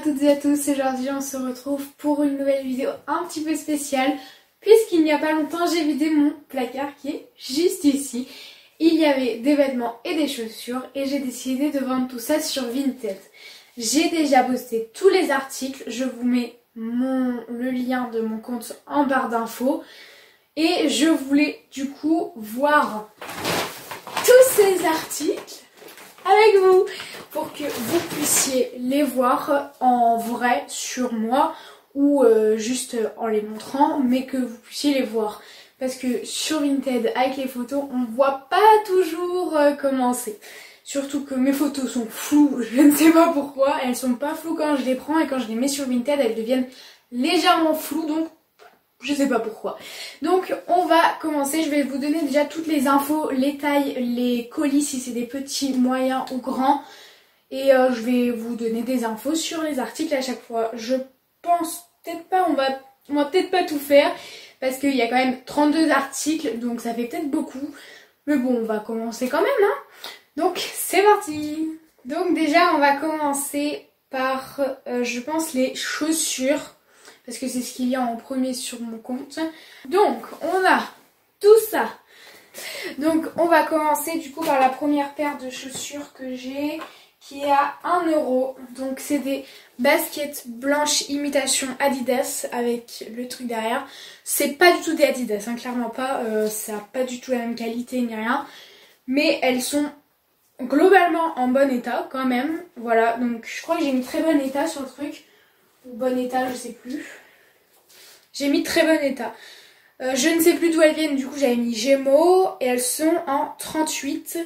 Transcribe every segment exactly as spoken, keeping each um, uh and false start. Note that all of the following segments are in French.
toutes et à tous, aujourd'hui on se retrouve pour une nouvelle vidéo un petit peu spéciale puisqu'il n'y a pas longtemps j'ai vidé mon placard qui est juste ici. Il y avait des vêtements et des chaussures et j'ai décidé de vendre tout ça sur Vinted. J'ai déjà posté tous les articles, je vous mets mon, le lien de mon compte en barre d'infos et je voulais du coup voir tous ces articles avec vous pour que vous puissiez les voir en vrai sur moi ou euh, juste en les montrant, mais que vous puissiez les voir parce que sur Vinted avec les photos on voit pas toujours euh, comment c'est, surtout que mes photos sont floues, je ne sais pas pourquoi, elles sont pas floues quand je les prends et quand je les mets sur Vinted elles deviennent légèrement floues, donc je sais pas pourquoi. Donc on va commencer, je vais vous donner déjà toutes les infos, les tailles, les colis si c'est des petits, moyens ou grands. Et euh, je vais vous donner des infos sur les articles à chaque fois. Je pense peut-être pas, on va, on va peut-être pas tout faire. Parce qu'il y a quand même trente-deux articles, donc ça fait peut-être beaucoup. Mais bon, on va commencer quand même, hein. Donc c'est parti. Donc déjà on va commencer par, euh, je pense, les chaussures. Parce que c'est ce qu'il y a en premier sur mon compte. Donc, on a tout ça. Donc, on va commencer du coup par la première paire de chaussures que j'ai, qui est à un euro. Donc, c'est des baskets blanches imitation Adidas avec le truc derrière. C'est pas du tout des Adidas, hein, clairement pas. Euh, ça n'a pas du tout la même qualité ni rien. Mais elles sont globalement en bon état quand même. Voilà, donc je crois que j'ai mis très bon état sur le truc. Bon état, je sais plus. J'ai mis très bon état. Euh, je ne sais plus d'où elles viennent, du coup j'avais mis Gémeaux et elles sont en trente-huit.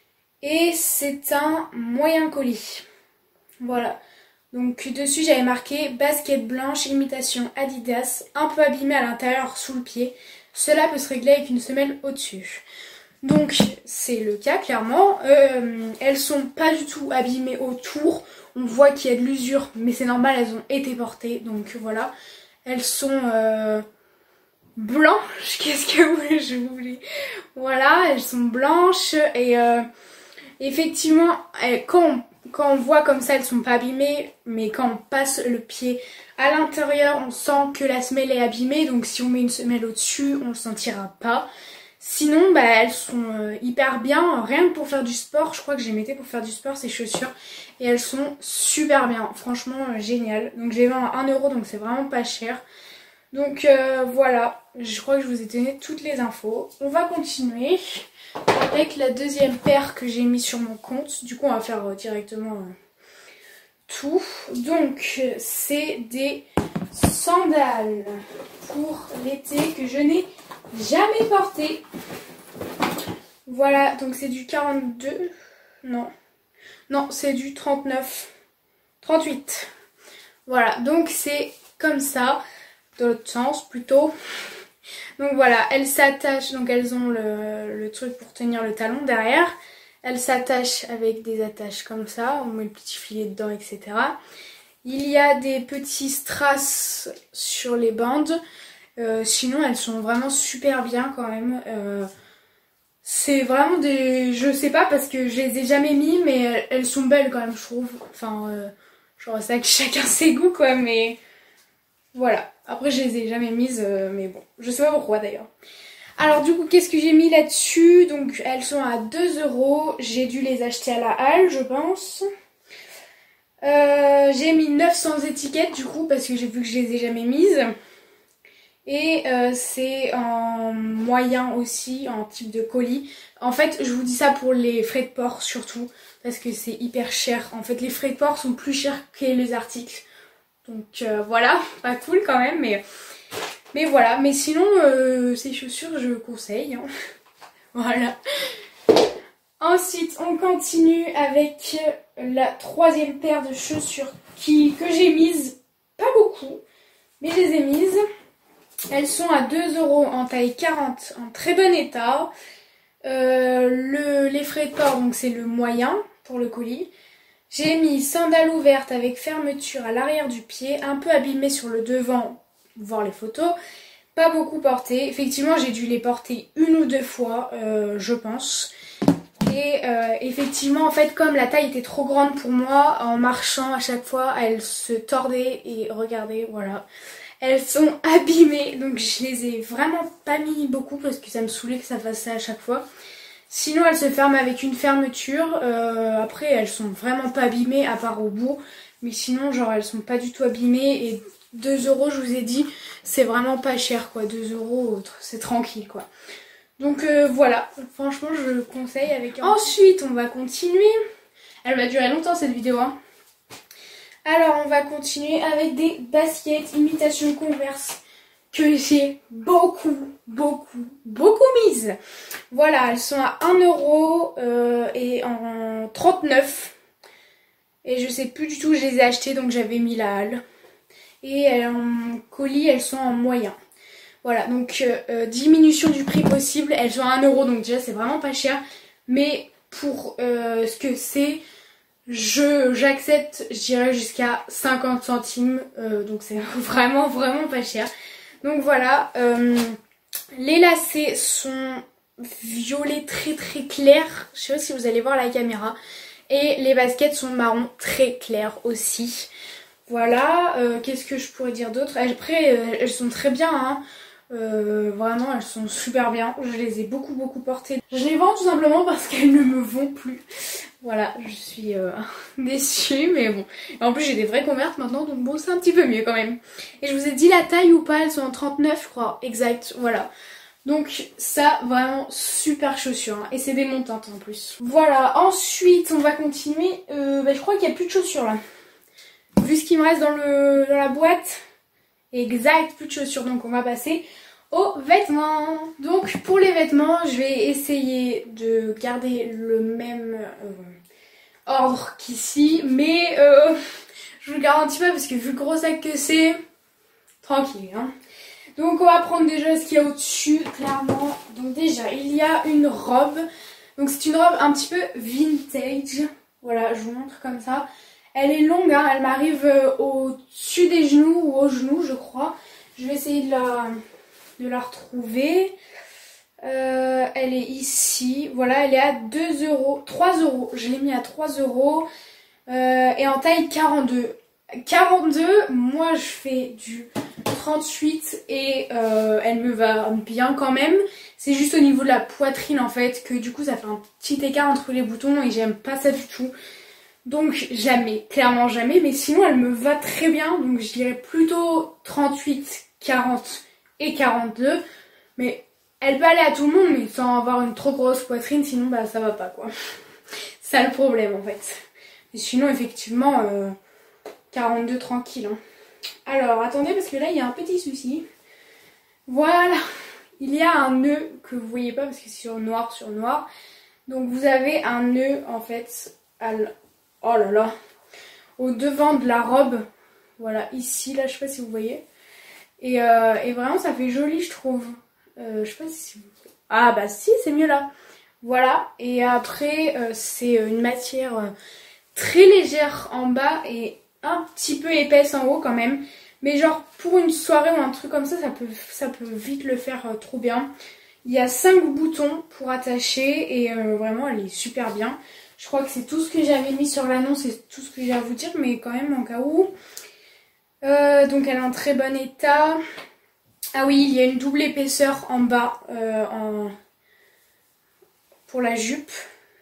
Et c'est un moyen colis. Voilà. Donc dessus j'avais marqué basket blanche imitation Adidas, un peu abîmée à l'intérieur sous le pied. Cela peut se régler avec une semelle au-dessus. Donc c'est le cas clairement. Euh, elles sont pas du tout abîmées autour. On voit qu'il y a de l'usure, mais c'est normal, elles ont été portées, donc voilà. Elles sont euh, blanches, qu'est-ce que vous, je voulais. Voilà, elles sont blanches et euh, effectivement, elles, quand, on, quand on voit comme ça, elles sont pas abîmées, mais quand on passe le pied à l'intérieur, on sent que la semelle est abîmée, donc si on met une semelle au-dessus, on le sentira pas. Sinon, bah, elles sont euh, hyper bien, rien que pour faire du sport. Je crois que je les mettais pour faire du sport, ces chaussures. Et elles sont super bien, franchement euh, génial. Donc j'ai vendu à un euro, donc c'est vraiment pas cher. Donc euh, voilà, je crois que je vous ai donné toutes les infos. On va continuer avec la deuxième paire que j'ai mis sur mon compte. Du coup, on va faire euh, directement euh, tout. Donc c'est des sandales pour l'été que je n'ai jamais porté. Voilà, donc c'est du quarante-deux. Non. Non, c'est du trente-neuf. trente-huit. Voilà, donc c'est comme ça. Dans l'autre sens plutôt. Donc voilà, elles s'attachent. Donc elles ont le, le truc pour tenir le talon derrière. Elles s'attachent avec des attaches comme ça. On met le petit filet dedans, et cetera. Il y a des petits strass sur les bandes. Euh, sinon elles sont vraiment super bien quand même. Euh, c'est vraiment des... Je sais pas parce que je les ai jamais mis, mais elles, elles sont belles quand même je trouve. Enfin, euh, genre ça que chacun ses goûts quoi, mais voilà. Après je les ai jamais mises, euh, mais bon, je sais pas pourquoi d'ailleurs. Alors du coup qu'est-ce que j'ai mis là-dessus? Donc elles sont à deux euros, j'ai dû les acheter à la halle je pense. Euh, j'ai mis neuf sans étiquette du coup parce que j'ai vu que je les ai jamais mises. Et euh, c'est en moyen aussi, en type de colis. En fait, je vous dis ça pour les frais de port surtout, parce que c'est hyper cher. En fait, les frais de port sont plus chers que les articles. Donc euh, voilà, pas cool quand même, mais, mais voilà. Mais sinon, euh, ces chaussures, je conseille. Hein. Voilà. Ensuite, on continue avec la troisième paire de chaussures qui, que j'ai mise, pas beaucoup, mais je les ai mises. Elles sont à deux euros en taille quarante, en très bon état. Euh, le, les frais de port, donc c'est le moyen pour le colis. J'ai mis sandales ouvertes avec fermeture à l'arrière du pied, un peu abîmées sur le devant, voir les photos. Pas beaucoup portées. Effectivement, j'ai dû les porter une ou deux fois, euh, je pense. Et euh, effectivement en fait comme la taille était trop grande pour moi, en marchant à chaque fois elles se tordaient et regardez voilà. Elles sont abîmées donc je les ai vraiment pas mis beaucoup parce que ça me saoulait que ça fasse ça à chaque fois. Sinon elles se ferment avec une fermeture, euh, après elles sont vraiment pas abîmées à part au bout. Mais sinon genre elles sont pas du tout abîmées et deux euros je vous ai dit c'est vraiment pas cher quoi, deux euros c'est tranquille quoi. Donc euh, voilà, franchement je le conseille avec un... Ensuite on va continuer, elle va durer longtemps cette vidéo hein. Alors on va continuer avec des baskets imitation Converse que j'ai beaucoup, beaucoup, beaucoup mises. Voilà, elles sont à un euro euh, et en trente-neuf. Et je sais plus du tout, je les ai achetées donc j'avais mis la halle. Et en colis, elles sont en moyen. Voilà, donc euh, diminution du prix possible. Elles sont à un euro donc déjà c'est vraiment pas cher. Mais pour euh, ce que c'est, je j'accepte, je dirais jusqu'à cinquante centimes. Euh, donc c'est vraiment, vraiment pas cher. Donc voilà, euh, les lacets sont violet très très clair, je sais pas si vous allez voir la caméra, et les baskets sont marron très clair aussi. Voilà, euh, qu'est-ce que je pourrais dire d'autre? Après euh, elles sont très bien, hein. Euh, vraiment elles sont super bien, je les ai beaucoup beaucoup portées. Je les vends tout simplement parce qu'elles ne me vont plus. Voilà, je suis euh, déçue mais bon. Et en plus j'ai des vraies Converse maintenant donc bon c'est un petit peu mieux quand même. Et je vous ai dit la taille ou pas, elles sont en trente-neuf je crois, exact, voilà. Donc ça vraiment super chaussures hein. Et c'est des montantes en plus. Voilà, ensuite on va continuer, euh, bah, je crois qu'il n'y a plus de chaussures là. Vu ce qui me reste dans, le, dans la boîte, exact, plus de chaussures donc on va passer aux vêtements. Donc pour les vêtements je vais essayer de garder le même euh, ordre qu'ici mais euh, je vous le garantis pas parce que vu le gros sac que c'est, tranquille hein. Donc on va prendre déjà ce qu'il y a au dessus clairement. Donc déjà il y a une robe, donc c'est une robe un petit peu vintage, voilà je vous montre comme ça. Elle est longue hein, elle m'arrive euh, au dessus des genoux ou aux genoux je crois. Je vais essayer de la, de la retrouver. Euh, elle est ici, voilà elle est à deux euros, trois euros, je l'ai mis à trois euros euh, et en taille quarante-deux. quarante-deux, moi je fais du trente-huit et euh, elle me va bien quand même. C'est juste au niveau de la poitrine en fait que du coup ça fait un petit écart entre les boutons et j'aime pas ça du tout. Donc jamais, clairement jamais, mais sinon elle me va très bien. Donc je dirais plutôt trente-huit, quarante et quarante-deux. Mais elle peut aller à tout le monde mais sans avoir une trop grosse poitrine sinon bah ça va pas quoi. C'est ça le problème en fait. Et sinon effectivement... Euh, quarante-deux tranquille hein. Alors attendez parce que là il y a un petit souci. Voilà, il y a un nœud que vous voyez pas parce que c'est sur noir sur noir. Donc vous avez un nœud en fait à l... oh là là, au devant de la robe. Voilà ici là, je sais pas si vous voyez. Et, euh, et vraiment ça fait joli je trouve. Euh, je sais pas si vous... ah bah si c'est mieux là. Voilà et après euh, c'est une matière euh, très légère en bas et un petit peu épaisse en haut quand même, mais genre pour une soirée ou un truc comme ça ça peut, ça peut vite le faire euh, trop bien. Il y a cinq boutons pour attacher et euh, vraiment elle est super bien. Je crois que c'est tout ce que j'avais mis sur l'annonce et tout ce que j'ai à vous dire, mais quand même en cas où. Euh, donc elle est en très bon état. Ah oui, il y a une double épaisseur en bas euh, en... pour la jupe.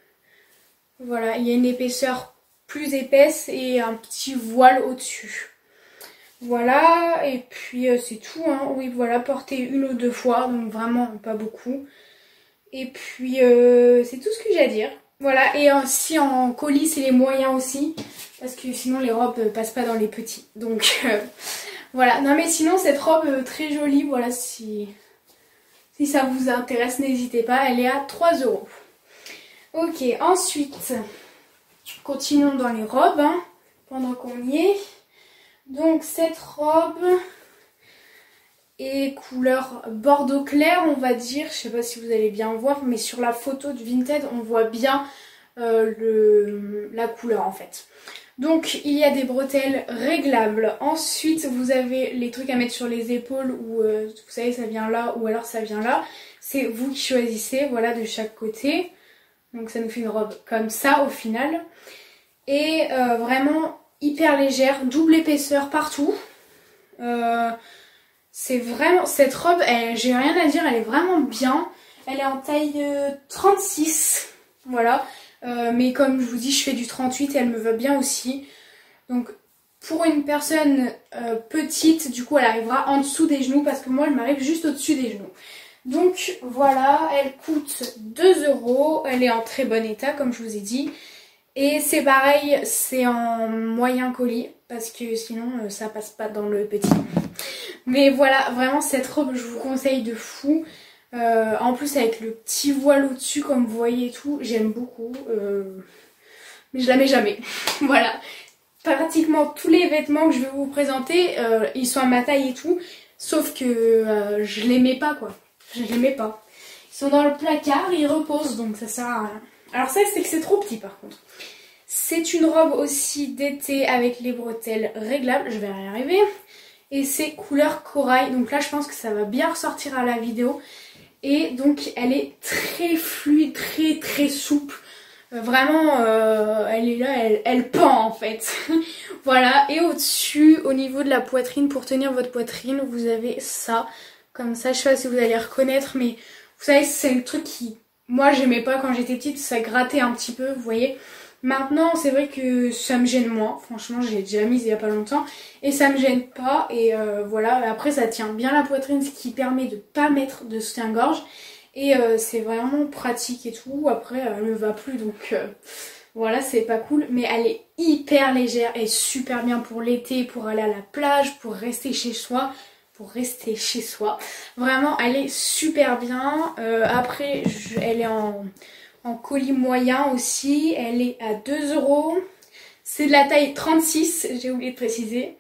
Voilà, il y a une épaisseur plus épaisse et un petit voile au-dessus. Voilà, et puis euh, c'est tout, hein. Oui, voilà, porter une ou deux fois, donc vraiment pas beaucoup. Et puis euh, c'est tout ce que j'ai à dire. Voilà, et aussi en colis, c'est les moyens aussi, parce que sinon les robes euh, passent pas dans les petits. Donc euh, voilà, non mais sinon cette robe euh, très jolie, voilà, si, si ça vous intéresse, n'hésitez pas, elle est à trois euros. Ok, ensuite... continuons dans les robes, hein, pendant qu'on y est. Donc cette robe est couleur bordeaux clair, on va dire. Je sais pas si vous allez bien voir, mais sur la photo de Vinted, on voit bien euh, le, la couleur en fait. Donc il y a des bretelles réglables. Ensuite, vous avez les trucs à mettre sur les épaules où euh, vous savez ça vient là ou alors ça vient là. C'est vous qui choisissez, voilà, de chaque côté. Donc ça nous fait une robe comme ça au final. Et euh, vraiment hyper légère, double épaisseur partout. Euh, c'est vraiment, cette robe, j'ai rien à dire, elle est vraiment bien. Elle est en taille euh, trente-six, voilà. Euh, mais comme je vous dis, je fais du trente-huit et elle me va bien aussi. Donc pour une personne euh, petite, du coup elle arrivera en dessous des genoux parce que moi elle m'arrive juste au-dessus des genoux. Donc voilà, elle coûte deux euros, elle est en très bon état comme je vous ai dit. Et c'est pareil, c'est en moyen colis parce que sinon euh, ça passe pas dans le petit. Mais voilà, vraiment cette robe je vous conseille de fou. Euh, en plus avec le petit voile au-dessus comme vous voyez et tout, j'aime beaucoup. Euh, mais je la mets jamais. Voilà. Pratiquement tous les vêtements que je vais vous présenter, euh, ils sont à ma taille et tout. Sauf que euh, je les mets pas quoi. Je les mets pas. Ils sont dans le placard, ils reposent donc ça sert à rien. Alors ça c'est que c'est trop petit par contre. C'est une robe aussi d'été avec les bretelles réglables, je vais y arriver. Et c'est couleur corail, donc là je pense que ça va bien ressortir à la vidéo. Et donc elle est très fluide, très très souple. Euh, vraiment euh, elle est là, elle, elle pend en fait. Voilà, et au-dessus, au niveau de la poitrine, pour tenir votre poitrine, vous avez ça. Comme ça, je sais pas si vous allez reconnaître, mais vous savez c'est le truc qui... Moi j'aimais pas quand j'étais petite, ça grattait un petit peu, vous voyez. Maintenant c'est vrai que ça me gêne moins, franchement je l'ai déjà mise il y a pas longtemps. Et ça me gêne pas, et euh, voilà, après ça tient bien la poitrine, ce qui permet de pas mettre de soutien-gorge. Et euh, c'est vraiment pratique et tout, après elle me va plus donc euh, voilà c'est pas cool. Mais elle est hyper légère et super bien pour l'été, pour aller à la plage, pour rester chez soi. Pour rester chez soi. Vraiment, elle est super bien. Euh, après, je, elle est en, en colis moyen aussi. Elle est à deux euros. C'est de la taille trente-six, j'ai oublié de préciser.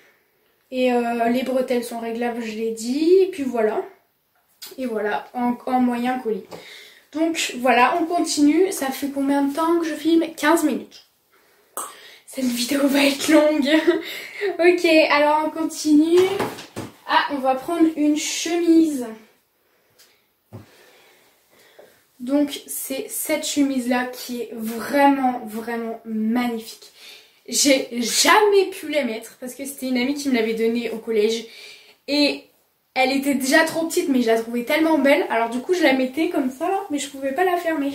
Et euh, les bretelles sont réglables, je l'ai dit. Et puis voilà. Et voilà, en, en moyen colis. Donc voilà, on continue. Ça fait combien de temps que je filme? quinze minutes. Cette vidéo va être longue. Ok, alors on continue. Ah, on va prendre une chemise. Donc c'est cette chemise là qui est vraiment vraiment magnifique. J'ai jamais pu la mettre parce que c'était une amie qui me l'avait donnée au collège. Et elle était déjà trop petite mais je la trouvais tellement belle. Alors du coup je la mettais comme ça là, mais je pouvais pas la fermer.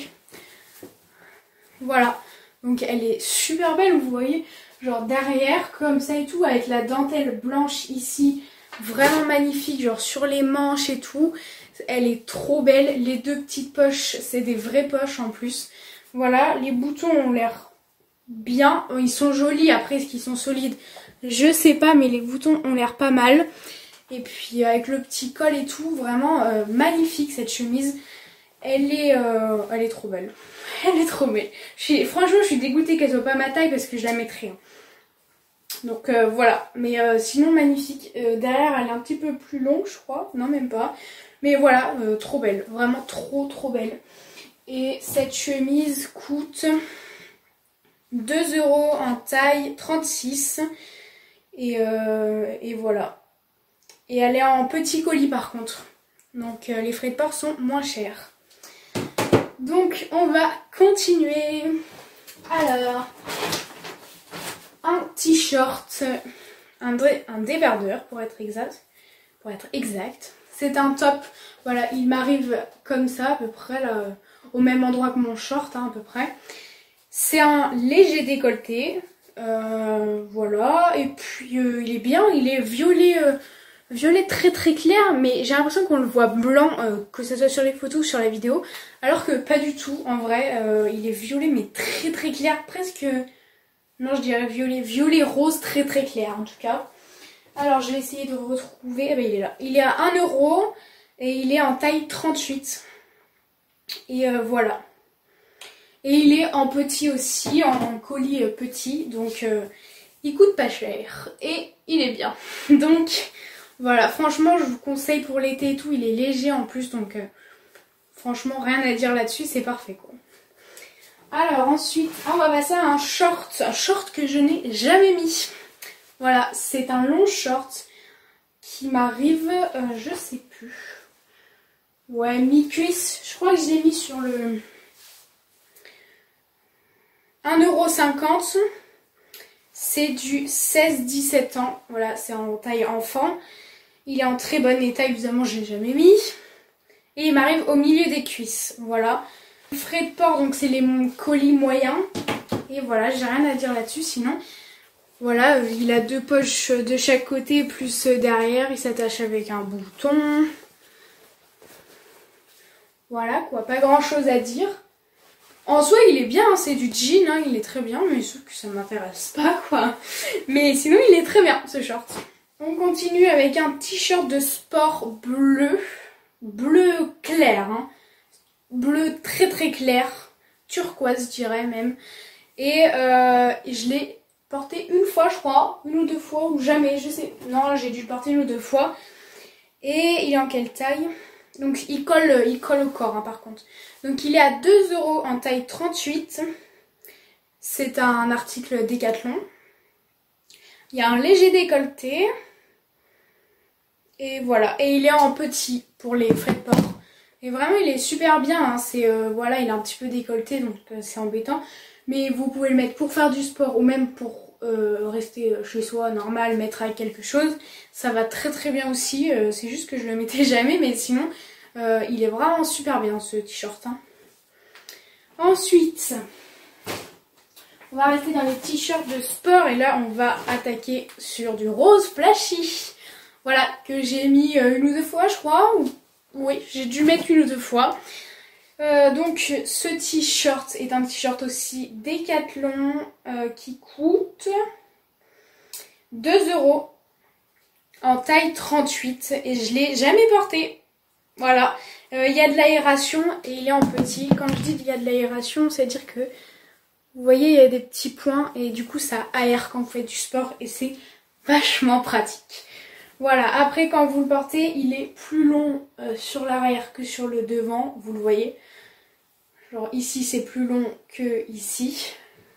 Voilà. Donc elle est super belle, vous voyez. Genre derrière comme ça et tout avec la dentelle blanche ici. Vraiment magnifique, genre sur les manches et tout. Elle est trop belle. Les deux petites poches, c'est des vraies poches en plus. Voilà, les boutons ont l'air bien. Ils sont jolis, après est-ce qu'ils sont solides? Je sais pas, mais les boutons ont l'air pas mal. Et puis avec le petit col et tout, vraiment euh, magnifique cette chemise. Elle est, euh, elle est trop belle. Elle est trop belle. Je suis, franchement, je suis dégoûtée qu'elle soit pas ma taille parce que je la mettrais. Hein. Donc euh, voilà, mais euh, sinon magnifique. Euh, derrière elle est un petit peu plus longue je crois, non même pas. Mais voilà, euh, trop belle, vraiment trop trop belle. Et cette chemise coûte deux euros en taille trente-six. Et, euh, et voilà. Et elle est en petit colis par contre. Donc euh, les frais de port sont moins chers. Donc on va continuer. Alors... un t-shirt, un, un débardeur pour être exact. Pour être exact. C'est un top. Voilà, il m'arrive comme ça à peu près, là, au même endroit que mon short, hein, à peu près. C'est un léger décolleté. Euh, voilà. Et puis euh, il est bien, il est violet, euh, violet très très clair, mais j'ai l'impression qu'on le voit blanc, euh, que ce soit sur les photos ou sur la vidéo. Alors que pas du tout, en vrai. Euh, il est violet mais très très clair, presque... Non, je dirais violet, violet rose très très clair en tout cas. Alors je vais essayer de retrouver, eh ben, il est là. Il est à un euro et il est en taille trente-huit. Et euh, voilà. Et il est en petit aussi, en colis petit, donc euh, il coûte pas cher. Et il est bien. Donc voilà, franchement je vous conseille pour l'été et tout, il est léger en plus, donc euh, franchement rien à dire là-dessus, c'est parfait quoi. Alors ensuite, on va passer à un short, un short que je n'ai jamais mis. Voilà, c'est un long short qui m'arrive, euh, je sais plus. Ouais, mi-cuisse, je crois que je l'ai mis sur le... un euro cinquante. C'est du seize dix-sept ans. Voilà, c'est en taille enfant. Il est en très bon état, évidemment, je ne l'ai jamais mis. Et il m'arrive au milieu des cuisses. Voilà. Frais de port, donc c'est les colis moyens. Et voilà, j'ai rien à dire là-dessus, sinon... Voilà, il a deux poches de chaque côté, plus derrière. Il s'attache avec un bouton. Voilà, quoi, pas grand-chose à dire. En soi, il est bien, hein, c'est du jean, hein, il est très bien, mais sauf que ça m'intéresse pas, quoi. Mais sinon, il est très bien, ce short. On continue avec un t-shirt de sport bleu. Bleu clair, hein. Bleu très très clair. Turquoise, je dirais même. Et euh, je l'ai porté une fois, je crois. Une ou deux fois, ou jamais, je sais. Non, j'ai dû le porter une ou deux fois. Et il est en quelle taille ? Donc il colle, il colle au corps, hein, par contre. Donc il est à deux euros en taille trente-huit. C'est un article Decathlon. Il y a un léger décolleté. Et voilà. Et il est en petit pour les frais de port. Et vraiment il est super bien. Hein. C'est euh, voilà, il est un petit peu décolleté, donc euh, c'est embêtant. Mais vous pouvez le mettre pour faire du sport ou même pour euh, rester chez soi normal, mettre avec quelque chose. Ça va très très bien aussi. Euh, c'est juste que je le mettais jamais, mais sinon... Euh, il est vraiment super bien ce t-shirt. Hein. Ensuite, on va rester dans les t-shirts de sport et là on va attaquer sur du rose flashy. Voilà, que j'ai mis une ou deux fois je crois. Ou... Oui, j'ai dû mettre une ou deux fois. Euh, donc ce t-shirt est un t-shirt aussi Decathlon euh, qui coûte deux euros en taille trente-huit et je l'ai jamais porté. Voilà, il euh, y a de l'aération et il est en petit. Quand je dis qu'il y a de l'aération, c'est-à-dire que vous voyez, il y a des petits points et du coup ça aère quand vous faites du sport et c'est vachement pratique. Voilà, après quand vous le portez, il est plus long euh, sur l'arrière que sur le devant, vous le voyez. Genre ici c'est plus long que ici.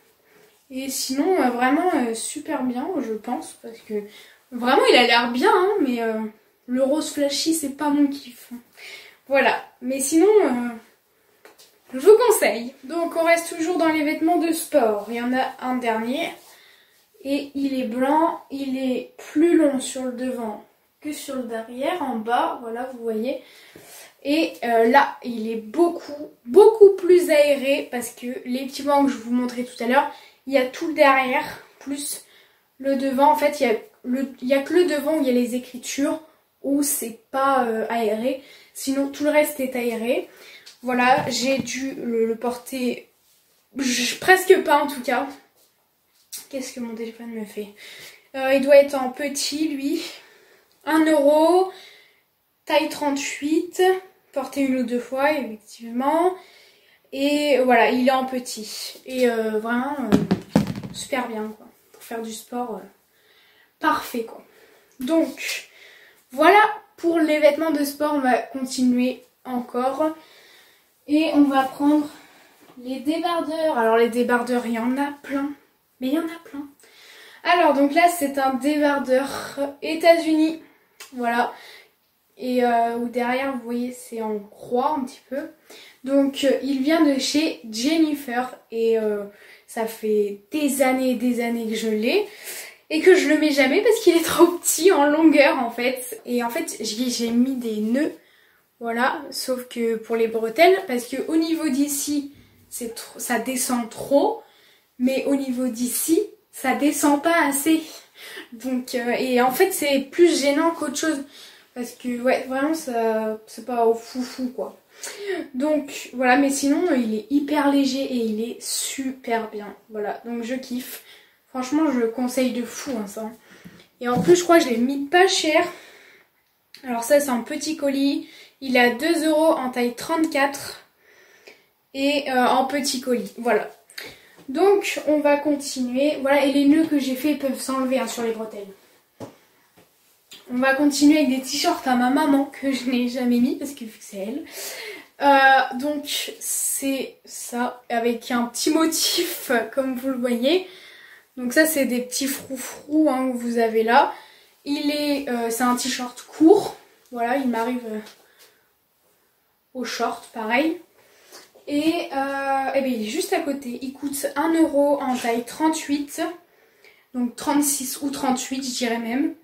Et sinon euh, vraiment euh, super bien je pense parce que vraiment il a l'air bien hein, mais... Euh... Le rose flashy, c'est pas mon kiff. Voilà. Mais sinon, euh, je vous conseille. Donc, on reste toujours dans les vêtements de sport. Il y en a un dernier. Et il est blanc. Il est plus long sur le devant que sur le derrière. En bas, voilà, vous voyez. Et euh, là, il est beaucoup, beaucoup plus aéré. Parce que les petits bancs que je vous montrais tout à l'heure, il y a tout le derrière. Plus le devant. En fait, il y a, le, il y a que le devant où il y a les écritures. Où c'est pas euh, aéré, sinon tout le reste est aéré. Voilà, j'ai dû le, le porter je, presque pas en tout cas. Qu'est-ce que mon téléphone me fait euh, il doit être en petit lui. un euro, taille trente-huit, porté une ou deux fois effectivement. Et voilà, il est en petit. Et euh, vraiment euh, super bien quoi. Pour faire du sport, euh, parfait quoi. Donc... Voilà pour les vêtements de sport, on va continuer encore. Et on va prendre les débardeurs. Alors les débardeurs, il y en a plein. Mais il y en a plein. Alors donc là c'est un débardeur États-Unis. Voilà. Et euh, où derrière vous voyez c'est en croix un petit peu. Donc euh, il vient de chez Jennifer. Et euh, ça fait des années et des années que je l'ai. Et que je le mets jamais parce qu'il est trop petit en longueur en fait. Et en fait j'ai mis des nœuds. Voilà. Sauf que pour les bretelles. Parce que au niveau d'ici ça descend trop. Mais au niveau d'ici ça descend pas assez. Donc euh, et en fait c'est plus gênant qu'autre chose. Parce que ouais vraiment ça c'est pas au foufou quoi. Donc voilà, mais sinon il est hyper léger et il est super bien. Voilà, donc je kiffe. Franchement, je le conseille de fou, hein, ça. Et en plus, je crois que je l'ai mis pas cher. Alors ça, c'est un petit colis. Il est à deux euros en taille trente-quatre. Et euh, en petit colis. Voilà. Donc, on va continuer. Voilà, et les nœuds que j'ai fait peuvent s'enlever hein, sur les bretelles. On va continuer avec des t-shirts à ma maman que je n'ai jamais mis parce que vu que c'est elle. Euh, donc, c'est ça. Avec un petit motif, comme vous le voyez. Donc ça c'est des petits froufrous hein, que vous avez là. Il est, euh, c'est un t-shirt court. Voilà, il m'arrive euh, au short pareil. Et euh, eh bien, il est juste à côté. Il coûte un euro en taille trente-huit. Donc trente-six ou trente-huit, je dirais même.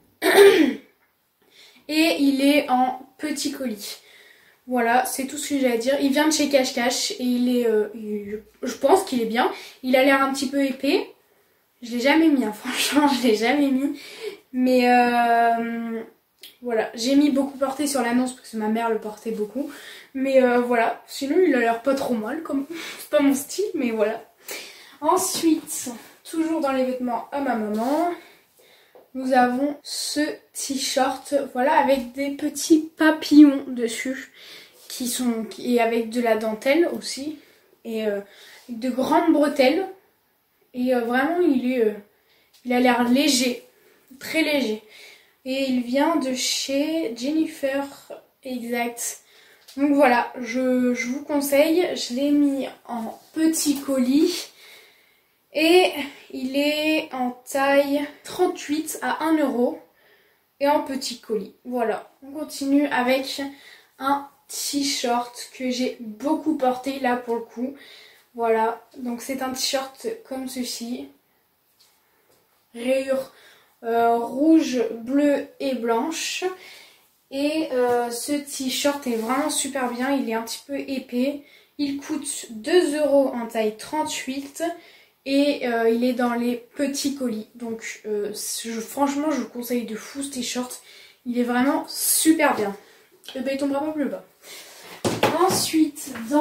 Et il est en petit colis. Voilà, c'est tout ce que j'ai à dire. Il vient de chez Cache Cache et il est... Euh, il, je pense qu'il est bien. Il a l'air un petit peu épais. Je l'ai jamais mis, hein, franchement, je l'ai jamais mis. Mais euh, voilà, j'ai mis beaucoup porté sur l'annonce parce que ma mère le portait beaucoup. Mais euh, voilà, sinon il a l'air pas trop mal, comme c'est pas mon style, mais voilà. Ensuite, toujours dans les vêtements à ma maman, nous avons ce t-shirt, voilà, avec des petits papillons dessus, qui sont et avec de la dentelle aussi, et euh, avec de grandes bretelles. Et euh, vraiment, il est, euh, il a l'air léger, très léger. Et il vient de chez Jennifer, exact. Donc voilà, je, je vous conseille. Je l'ai mis en petit colis. Et il est en taille trente-huit à un euro. Et en petit colis. Voilà, on continue avec un t-shirt que j'ai beaucoup porté là pour le coup. Voilà, donc c'est un t-shirt comme ceci. Rayures euh, rouge, bleu et blanche. Et euh, ce t-shirt est vraiment super bien, il est un petit peu épais. Il coûte deux euros en taille trente-huit et euh, il est dans les petits colis. Donc euh, je, franchement je vous conseille de fou ce t-shirt. Il est vraiment super bien. Et ben il tombera pas plus bas. Ensuite, dans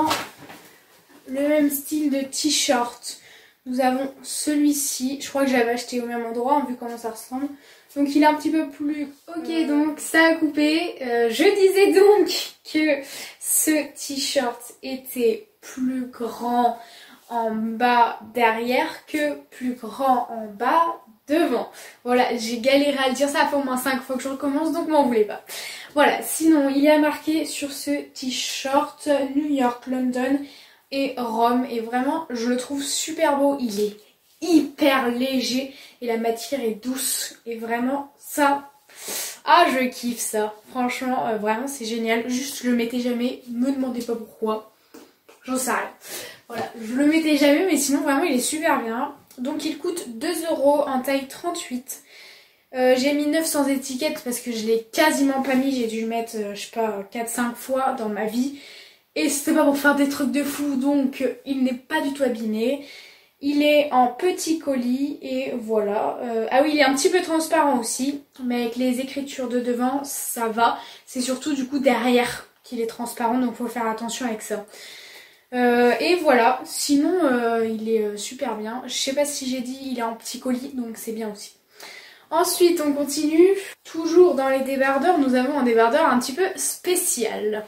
le même style de t-shirt, nous avons celui-ci. Je crois que j'avais acheté au même endroit, vu comment ça ressemble. Donc il est un petit peu plus... Ok, donc ça a coupé. Euh, je disais donc que ce t-shirt était plus grand en bas derrière que plus grand en bas devant. Voilà, j'ai galéré à le dire, ça a fait au moins cinq fois que je recommence, donc m'en voulez pas. Voilà, sinon il y a marqué sur ce t-shirt New York, London et Rome. Et vraiment, je le trouve super beau. Il est hyper léger et la matière est douce. Et vraiment, ça... Ah, je kiffe ça. Franchement, euh, vraiment, c'est génial. Juste, je le mettais jamais. Me demandez pas pourquoi. J'en sais rien. Voilà, je le mettais jamais, mais sinon, vraiment, il est super bien. Donc, il coûte deux euros en taille trente-huit. Euh, j'ai mis neuf sans étiquette parce que je l'ai quasiment pas mis. J'ai dû le mettre, euh, je sais pas, quatre cinq fois dans ma vie. Et c'était pas pour faire des trucs de fou, donc euh, il n'est pas du tout abîmé. Il est en petit colis et voilà. Euh, ah oui, il est un petit peu transparent aussi, mais avec les écritures de devant, ça va. C'est surtout du coup derrière qu'il est transparent, donc faut faire attention avec ça. Euh, et voilà, sinon euh, il est euh, super bien. Je sais pas si j'ai dit, il est en petit colis, donc c'est bien aussi. Ensuite, on continue. Toujours dans les débardeurs, nous avons un débardeur un petit peu spécial.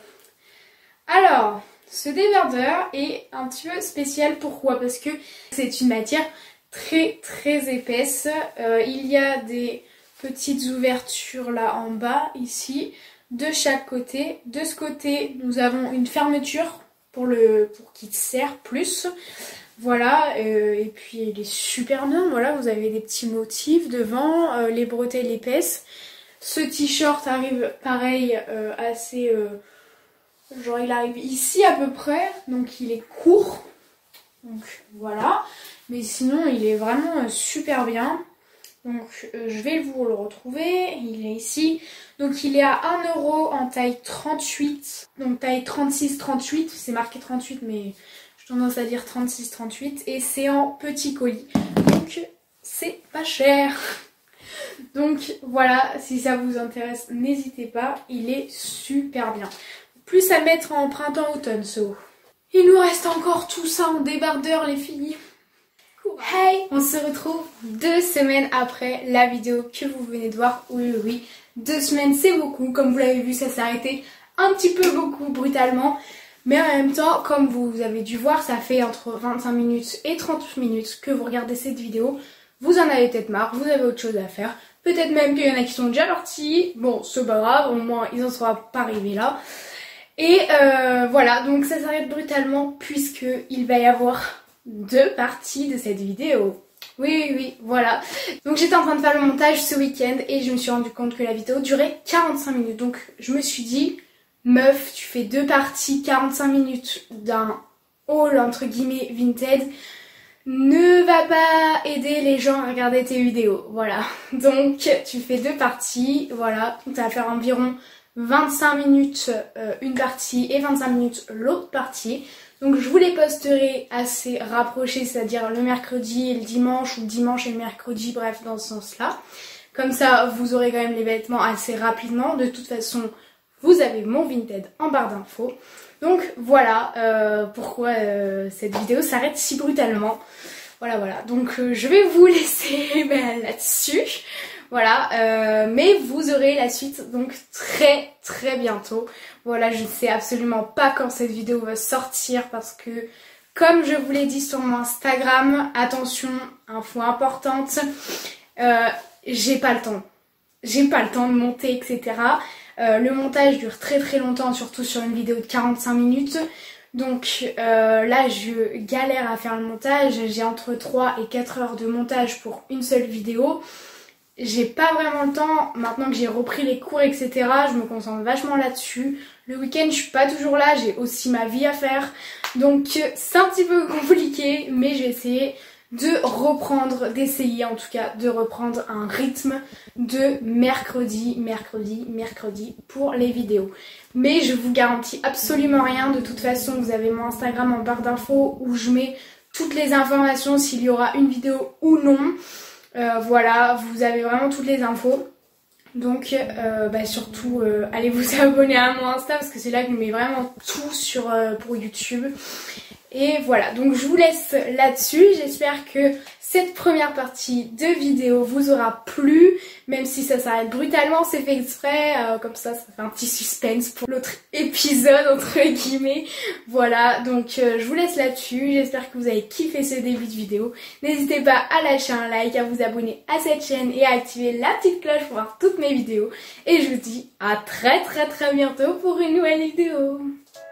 Alors, ce débardeur est un petit peu spécial. Pourquoi? Parce que c'est une matière très très épaisse. Euh, il y a des petites ouvertures là en bas, ici, de chaque côté. De ce côté, nous avons une fermeture pour, le, pour qu'il serre plus. Voilà, euh, et puis il est super bien. Voilà, vous avez des petits motifs devant, euh, les bretelles épaisses. Ce t-shirt arrive pareil, euh, assez... Euh, genre il arrive ici à peu près, donc il est court. Donc voilà, mais sinon il est vraiment super bien. Donc euh, je vais vous le retrouver, il est ici. Donc il est à un euro en taille trente-huit, donc taille trente-six trente-huit, c'est marqué trente-huit mais j'ai tendance à dire trente-six trente-huit. Et c'est en petit colis, donc c'est pas cher. Donc voilà, si ça vous intéresse, n'hésitez pas, il est super bien. Plus à mettre en printemps-automne, ce haut. Il nous reste encore tout ça en débardeur, les filles. Hey, on se retrouve deux semaines après la vidéo que vous venez de voir. Oui, oui, oui, deux semaines, c'est beaucoup. Comme vous l'avez vu, ça s'est arrêté un petit peu beaucoup brutalement. Mais en même temps, comme vous avez dû voir, ça fait entre vingt-cinq minutes et trente minutes que vous regardez cette vidéo. Vous en avez peut-être marre, vous avez autre chose à faire. Peut-être même qu'il y en a qui sont déjà partis. Bon, c'est pas grave, au moins ils en seront pas arrivés là. Et euh, voilà, donc ça s'arrête brutalement puisqu'il va y avoir deux parties de cette vidéo. Oui, oui, oui, voilà. Donc j'étais en train de faire le montage ce week-end et je me suis rendu compte que la vidéo durait quarante-cinq minutes. Donc je me suis dit, meuf, tu fais deux parties, quarante-cinq minutes d'un haul entre guillemets Vinted ne va pas aider les gens à regarder tes vidéos. Voilà, donc tu fais deux parties, voilà, ça va faire environ vingt-cinq minutes euh, une partie et vingt-cinq minutes l'autre partie. Donc je vous les posterai assez rapprochés, c'est-à-dire le mercredi et le dimanche, ou le dimanche et le mercredi, bref, dans ce sens-là. Comme ça, vous aurez quand même les vêtements assez rapidement. De toute façon, vous avez mon Vinted en barre d'infos. Donc voilà euh, pourquoi euh, cette vidéo s'arrête si brutalement. Voilà, voilà. Donc euh, je vais vous laisser ben, là-dessus. Voilà, euh, mais vous aurez la suite donc très très bientôt. Voilà, je ne sais absolument pas quand cette vidéo va sortir parce que, comme je vous l'ai dit sur mon Instagram, attention, info importante, euh, j'ai pas le temps. J'ai pas le temps de monter, et cetera. Euh, le montage dure très très longtemps, surtout sur une vidéo de quarante-cinq minutes. Donc euh, là je galère à faire le montage, j'ai entre trois et quatre heures de montage pour une seule vidéo. J'ai pas vraiment le temps, maintenant que j'ai repris les cours, et cetera. Je me concentre vachement là-dessus. Le week-end je suis pas toujours là, j'ai aussi ma vie à faire. Donc c'est un petit peu compliqué, mais je vais essayer de reprendre, d'essayer en tout cas de reprendre un rythme de mercredi, mercredi, mercredi pour les vidéos. Mais je vous garantis absolument rien, de toute façon vous avez mon Instagram en barre d'infos où je mets toutes les informations s'il y aura une vidéo ou non. Euh, voilà, vous avez vraiment toutes les infos. Donc euh, bah surtout euh, allez vous abonner à mon Insta parce que c'est là que je mets vraiment tout sur, euh, pour YouTube. Et voilà, donc je vous laisse là-dessus. J'espère que cette première partie de vidéo vous aura plu. Même si ça s'arrête brutalement, c'est fait exprès. Euh, comme ça, ça fait un petit suspense pour l'autre épisode, entre guillemets. Voilà, donc euh, je vous laisse là-dessus. J'espère que vous avez kiffé ce début de vidéo. N'hésitez pas à lâcher un like, à vous abonner à cette chaîne et à activer la petite cloche pour voir toutes mes vidéos. Et je vous dis à très très très bientôt pour une nouvelle vidéo.